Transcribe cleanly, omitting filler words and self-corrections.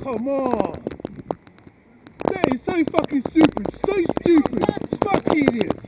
come on. That is so fucking stupid. So stupid. Fuck idiots.